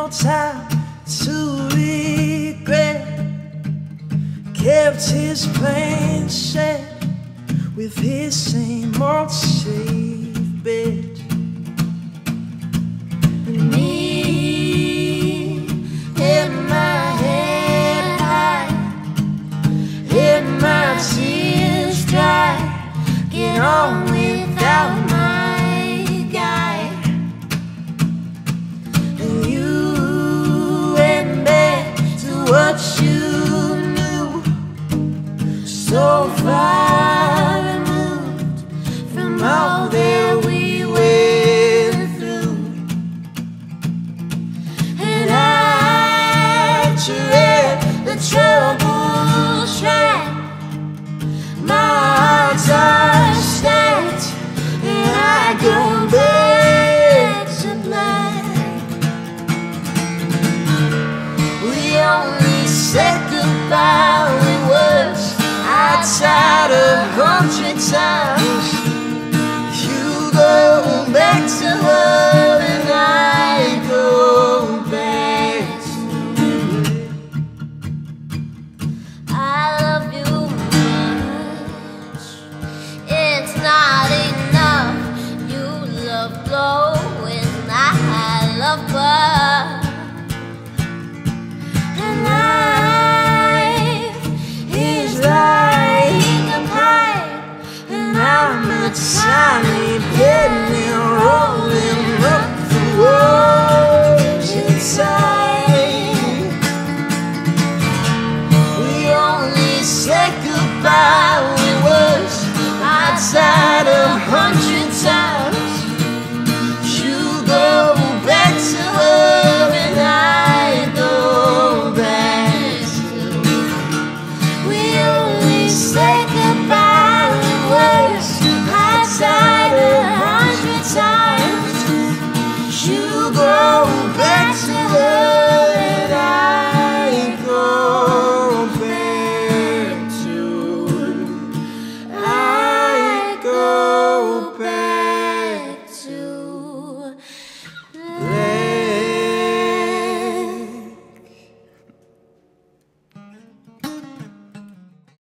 no time to regret. Kept his plane set with his same old safe bet. And me, held my head high, let my tears dry, get on without my guy. And you went back to what you knew, so far removed from all that we went through. And I tread the troubled track, my heart's are stacked, and I go back to black. We only said goodbye with words outside 100 times. You go back to her and I go back to you. I love you much, it's not enough. You love blowing, I love her. And life is like a pipe, and I'm a tiny